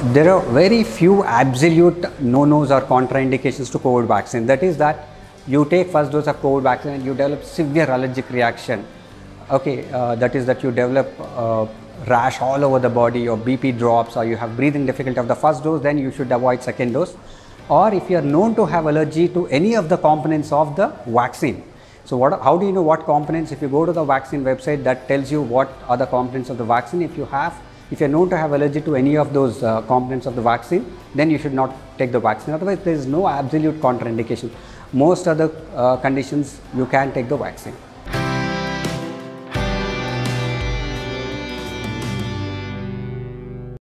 There are very few absolute no-nos or contraindications to COVID vaccine. That is that you take first dose of COVID vaccine and you develop severe allergic reaction. Okay, that is that you develop rash all over the body, or BP drops, or you have breathing difficulty of the first dose, then you should avoid second dose. Or if you are known to have allergy to any of the components of the vaccine. So how do you know what components? If you go to the vaccine website, that tells you what are the components of the vaccine. If you're known to have allergy to any of those components of the vaccine, then you should not take the vaccine. Otherwise, there is no absolute contraindication. Most other conditions, you can take the vaccine.